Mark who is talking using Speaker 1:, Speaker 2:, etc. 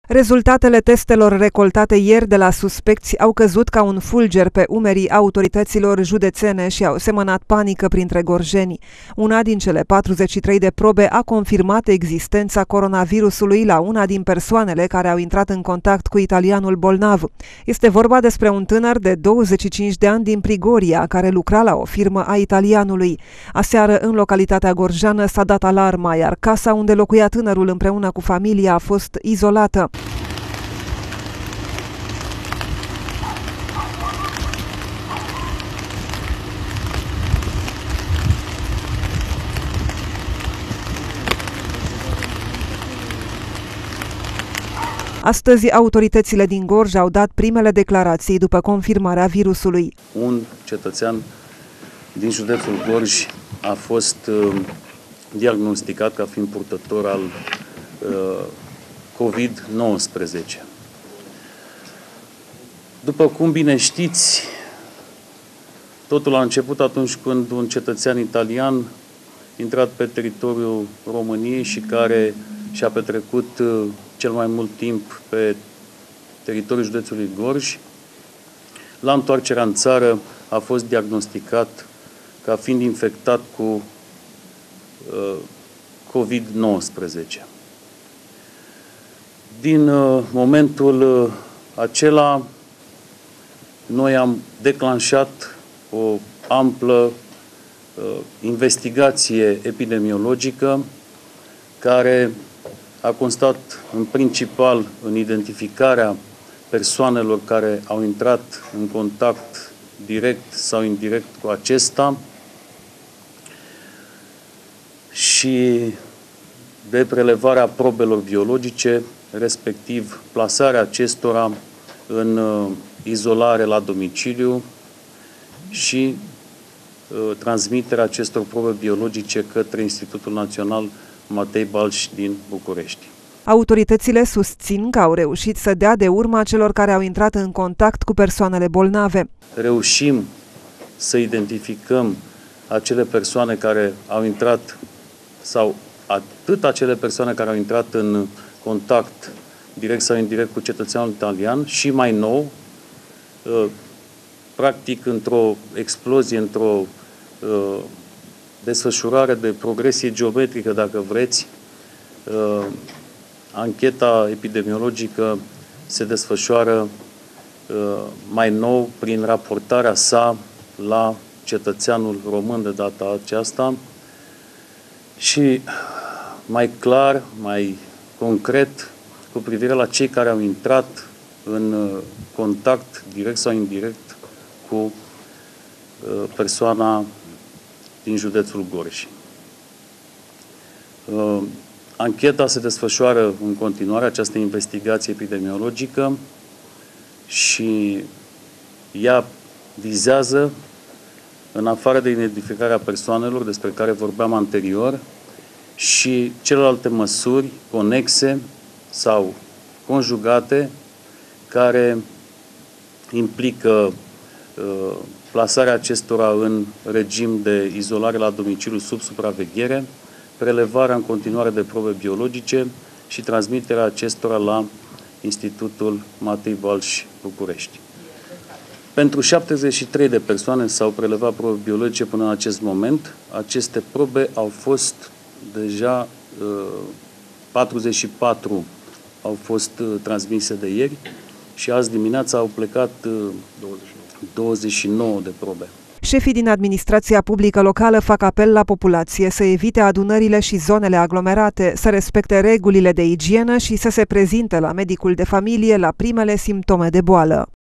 Speaker 1: Rezultatele testelor recoltate ieri de la suspecți au căzut ca un fulger pe umerii autorităților județene și au semănat panică printre gorjeni. Una din cele 43 de probe a confirmat existența coronavirusului la una din persoanele care au intrat în contact cu italianul bolnav. Este vorba despre un tânăr de 25 de ani din Prigoria, care lucra la o firmă a italianului. Aseară, în localitatea gorjeană, s-a dat alarma, iar casa unde locuia tânărul împreună cu familia a fost izolată. Astăzi, autoritățile din Gorj au dat primele declarații după confirmarea virusului.
Speaker 2: Un cetățean din județul Gorj a fost diagnosticat ca fiind purtător al COVID-19. După cum bine știți, totul a început atunci când un cetățean italian intrat pe teritoriul României și care și-a petrecut cel mai mult timp pe teritoriul județului Gorj, la întoarcerea în țară a fost diagnosticat ca fiind infectat cu COVID-19. Din momentul acela, noi am declanșat o amplă investigație epidemiologică care a constat în principal în identificarea persoanelor care au intrat în contact direct sau indirect cu acesta și de prelevarea probelor biologice, respectiv plasarea acestora în izolare la domiciliu și transmiterea acestor probe biologice către Institutul Național Matei Balș din București.
Speaker 1: Autoritățile susțin că au reușit să dea de urma celor care au intrat în contact cu persoanele bolnave.
Speaker 2: Reușim să identificăm acele persoane care au intrat sau atât acele persoane care au intrat în contact direct sau indirect cu cetățeanul italian și mai nou, practic într-o explozie, într-o desfășurare de progresie geometrică, dacă vreți, ancheta epidemiologică se desfășoară mai nou prin raportarea sa la cetățeanul român de data aceasta și mai clar, mai concret, cu privire la cei care au intrat în contact direct sau indirect cu persoana din județul Gorj. Ancheta se desfășoară în continuare, această investigație epidemiologică, și ea vizează, în afară de identificarea persoanelor despre care vorbeam anterior, și celelalte măsuri conexe sau conjugate care implică plasarea acestora în regim de izolare la domiciliu sub supraveghere, prelevarea în continuare de probe biologice și transmiterea acestora la Institutul Matei Balș București. Pentru 73 de persoane s-au prelevat probe biologice până în acest moment. Aceste probe au fost deja 44 au fost transmise de ieri și azi dimineața au plecat 29 de probe.
Speaker 1: Șefii din administrația publică locală fac apel la populație să evite adunările și zonele aglomerate, să respecte regulile de igienă și să se prezinte la medicul de familie la primele simptome de boală.